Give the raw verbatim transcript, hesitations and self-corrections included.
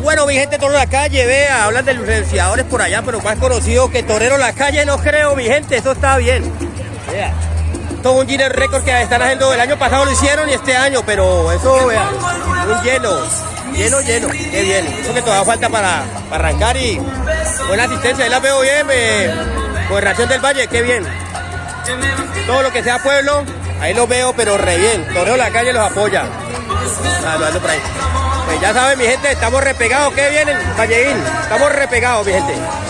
Bueno, mi gente, Torero La Calle, vea, hablan de los vencedores por allá, pero más conocido que Torero La Calle, no creo, mi gente, eso está bien. Vea, esto es un Guinness récord que están haciendo, el año pasado lo hicieron y este año, pero eso, vea, un lleno, lleno, lleno, qué bien. Eso que todavía falta para, para arrancar y buena asistencia, ahí la veo bien, eh, Gobernación del Valle, qué bien. Todo lo que sea pueblo, ahí lo veo, pero re bien. Torero La Calle los apoya. Ah, lo ando por ahí. Pues ya saben, mi gente, estamos repegados. ¿Qué vienen, Valleín? Estamos repegados, mi gente.